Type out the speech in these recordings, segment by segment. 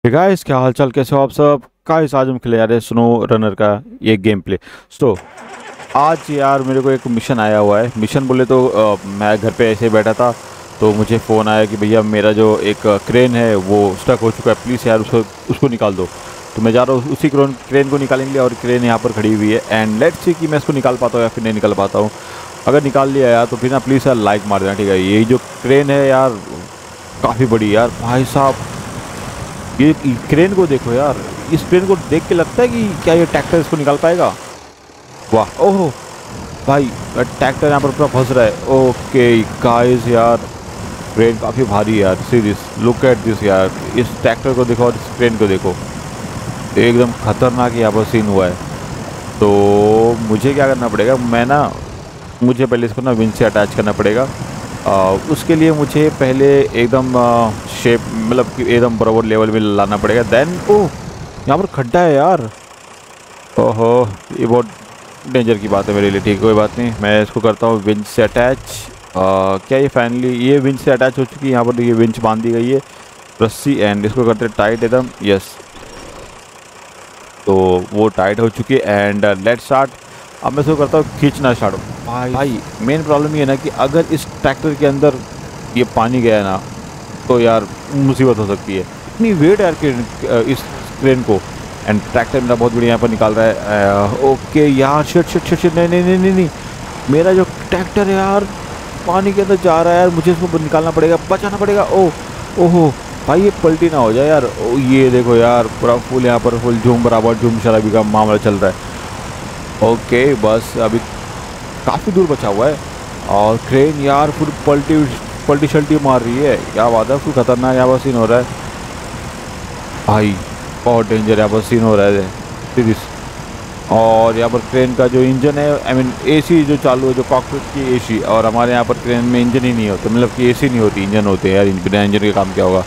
Guys, क्या हाल चाल, कैसे हो आप सब। गाइस, आज हम खेले जा रहे हैं स्नो रनर का ये गेम प्ले। तो आज यार मेरे को एक मिशन आया हुआ है। मिशन बोले तो मैं घर पे ऐसे ही बैठा था तो मुझे फ़ोन आया कि भैया मेरा जो एक क्रेन है वो स्टक हो चुका है, प्लीज़ यार उसको निकाल दो। तो मैं जा रहा हूँ उसी क्रेन को निकालने के लिए, और क्रेन यहाँ पर खड़ी हुई है। एंड लेट्स सी कि मैं इसको निकाल पाता हूँ या फिर नहीं निकाल पाता हूँ। अगर निकाल लिया यार तो फिर ना प्लीज़ यार लाइक मार देना, ठीक है। यही जो क्रेन है यार काफ़ी बड़ी यार भाई साहब। ये क्रेन को देखो यार, इस क्रेन को देख के लगता है कि क्या ये ट्रैक्टर इसको निकाल पाएगा। वाह, ओहो भाई, ट्रैक्टर यहाँ पर पूरा फंस रहा है। ओके गाइस, यार क्रेन काफ़ी भारी है यार। सीरियस लुक एट दिस यार, इस ट्रैक्टर को देखो और इस क्रेन को देखो, एकदम खतरनाक यहाँ पर सीन हुआ है। तो मुझे क्या करना पड़ेगा, मुझे पहले इसको ना विंच से अटैच करना पड़ेगा। उसके लिए मुझे पहले एकदम शेप, मतलब कि एकदम बराबर लेवल में लाना पड़ेगा। देन ओह, यहाँ पर खड्डा है यार। ओहो, ये बहुत डेंजर की बात है मेरे लिए। ठीक है, कोई बात नहीं, मैं इसको करता हूँ विंच से अटैच। क्या ये फाइनली ये विंच से अटैच हो चुकी है। यहाँ पर ये विंच बांध दी गई है रस्सी, एंड इसको करते हैं टाइट एकदम। यस, तो वो टाइट हो चुकी है एंड लेट स्टार्ट। अब मैं इसको करता हूँ खींचना स्टार्ट। भाई मेन प्रॉब्लम ये है ना कि अगर इस ट्रैक्टर के अंदर ये पानी गया ना तो यार मुसीबत हो सकती है। इतनी वेट है यार इस क्रेन को। एंड ट्रैक्टर मेरा बहुत बढ़िया यहाँ पर निकाल रहा है। ओके यार, शिट शिट शिट शिट, नहीं नहीं नहीं नहीं नहीं, मेरा जो ट्रैक्टर है यार पानी के अंदर जा रहा है यार। मुझे इसको निकालना पड़ेगा, बचाना पड़ेगा। ओहो भाई, ये पलटी ना हो जाए यार। ये देखो यार, पूरा फुल यहाँ पर फुल झूम बराबर झूम शराबी का मामला चल रहा है। ओके बस अभी काफ़ी दूर बचा हुआ है और क्रेन यार फुल पलटी शल्टी मार रही है। क्या बात है, फुल खतरनाक यहाँ पर सीन हो रहा है भाई। बहुत डेंजर यहाँ पर सीन हो रहा है सीरीज। और यहाँ पर क्रेन का जो इंजन है, आई मीन एसी जो चालू है, जो कॉकपिट की एसी, और हमारे यहाँ पर क्रेन में इंजन ही नहीं होता, मतलब कि एसी नहीं होती, इंजन होते हैं यार। बिना इंजन के काम क्या होगा।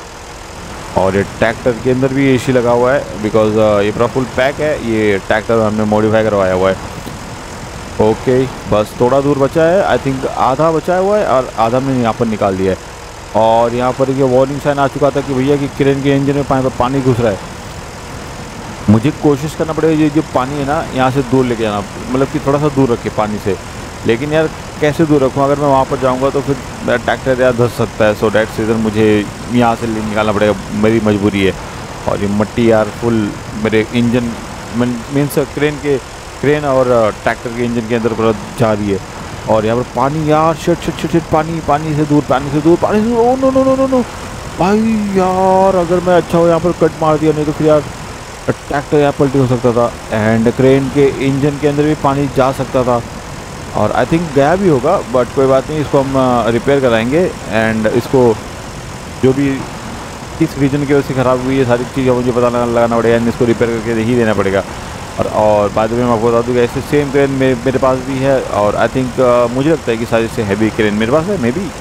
और ये ट्रैक्टर के अंदर भी एसी लगा हुआ है बिकॉज ये पूरा फुल पैक है। ये ट्रैक्टर हमने मॉडिफाई करवाया हुआ है। ओके बस थोड़ा दूर बचा है, आई थिंक आधा बचा हुआ है और आधा मैंने यहाँ पर निकाल दिया है। और यहाँ पर ये वार्निंग साइन आ चुका था कि भैया कि क्रेन के इंजन में पानी घुस रहा है। मुझे कोशिश करना पड़ेगा ये जो पानी है ना यहाँ से दूर लेके जाना, मतलब कि थोड़ा सा दूर रखे पानी से। लेकिन यार कैसे दूर रखूँ, अगर मैं वहाँ पर जाऊँगा तो फिर मेरा ट्रैक्टर यार धंस सकता है। सो डैट सीजन मुझे यहाँ से निकालना पड़ेगा, मेरी मजबूरी है। और ये मट्टी यार फुल मेरे इंजन मीन्स क्रेन और ट्रैक्टर के इंजन के अंदर पूरा जा रही है। और यहाँ पर पानी यार, शिट शिट शिट शिट, पानी से दूर, oh no no no no no भाई यार, अगर मैं अच्छा हो यहाँ पर कट मार दिया, नहीं तो फिर यार ट्रैक्टर यहाँ पलटी हो सकता था। एंड क्रेन के इंजन के अंदर भी पानी जा सकता था और आई थिंक गया भी होगा, बट कोई बात नहीं, इसको हम रिपेयर कराएंगे। एंड इसको जो भी किस रीजन की वजह से ख़राब हुई है सारी चीज़ें मुझे पता लगाना पड़ेगा, एंड इसको रिपेयर करके ही देना पड़ेगा। और बाद में मैं आपको बता दूँ कि ऐसे सेम क्रेन मेरे पास भी है, और आई थिंक मुझे लगता है कि सारी से हैवी क्रेन मेरे पास है। मे बी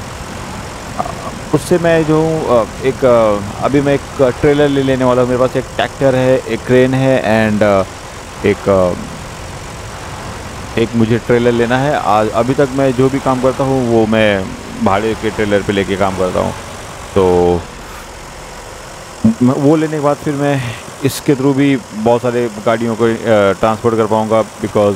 उससे मैं जो अभी मैं एक ट्रेलर ले लेने वाला हूँ। मेरे पास एक ट्रैक्टर है, एक क्रेन है, एंड एक मुझे ट्रेलर लेना है। आज अभी तक मैं जो भी काम करता हूँ वो मैं भाड़े के ट्रेलर पे लेके काम करता हूँ। तो वो लेने के बाद फिर मैं इसके थ्रू भी बहुत सारे गाड़ियों को ट्रांसपोर्ट कर पाऊँगा। बिकॉज़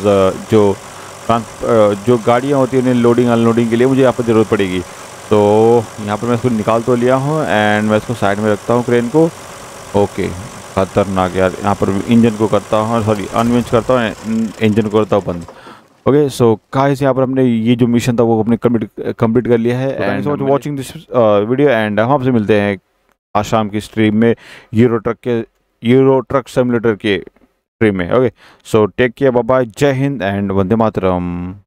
जो गाड़ियाँ होती हैं उन्हें लोडिंग अनलोडिंग के लिए मुझे यहाँ पर ज़रूरत पड़ेगी। तो यहाँ पर मैं इसको निकाल तो लिया हूँ एंड मैं इसको साइड में रखता हूँ क्रेन को। ओके खतरनाक यार, यहाँ पर इंजन को करता हूँ, सॉरी अनविंच करता हूँ, इंजन को करता हूँ बंद। ओके सो गाइस, यहाँ पर हमने ये जो मिशन था वो अपने कंप्लीट कर लिया है। And so much watching this video, and हम आपसे मिलते हैं आज शाम की स्ट्रीम में यूरो ट्रक सिमुलेटर के स्ट्रीम में। Okay so take care, bye bye, Jai Hind and Vande Mataram.